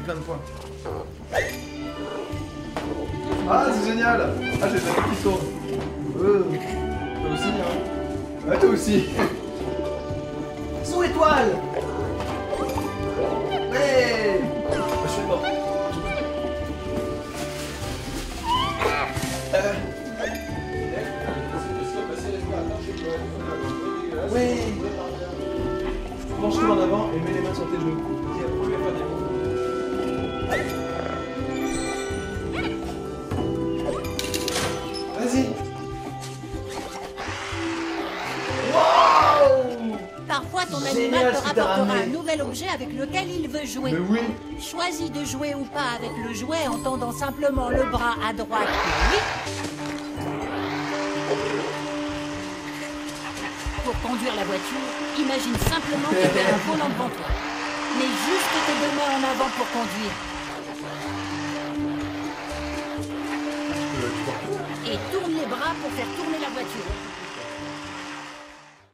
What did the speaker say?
plein de points. Ah, c'est génial. Ah, j'ai des amis qui tournent. Toi aussi, hein. Ah, toi aussi. Sous étoile. Ouais. Je suis mort. Oui. Penche-toi en avant et mets les mains sur tes genoux. Vas-y. Wow. Parfois, ton Génial, animal te ce que t'as rapportera ramené. un nouvel objet avec lequel il veut jouer. Mais oui. Choisis de jouer ou pas avec le jouet en tendant simplement le bras à droite et oui. Pour conduire la voiture, imagine simplement qu'il y a un volant devant toi. Mets juste tes deux mains en avant pour conduire. Et tourne les bras pour faire tourner la voiture.